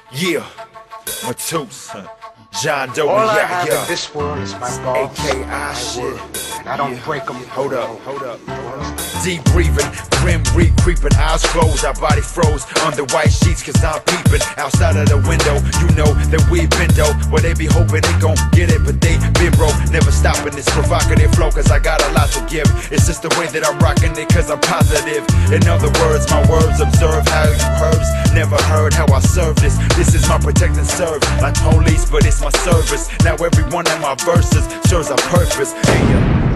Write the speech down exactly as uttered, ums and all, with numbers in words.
Yeah, MATUSE, John Doe, All I yeah, have yeah. in this world is my thoughts, A K I my shit. words, and I don't Yeah. break them. Hold up, hold up. Deep breathing, grim reek creeping, eyes closed, our body froze under white sheets, cause I'm peeping outside of the window. You know that we've been dope. Well, they be hoping they gon' get it, but they been broke. Never stopping this provocative flow, cause I got a lot to give. It's just the way that I'm rocking it, cause I'm positive. In other words, my words observe how you herbs. Never heard how I serve this. This is my protect and serve, like police, but it's my service. Now every one of my verses serves a purpose. Hey, yeah.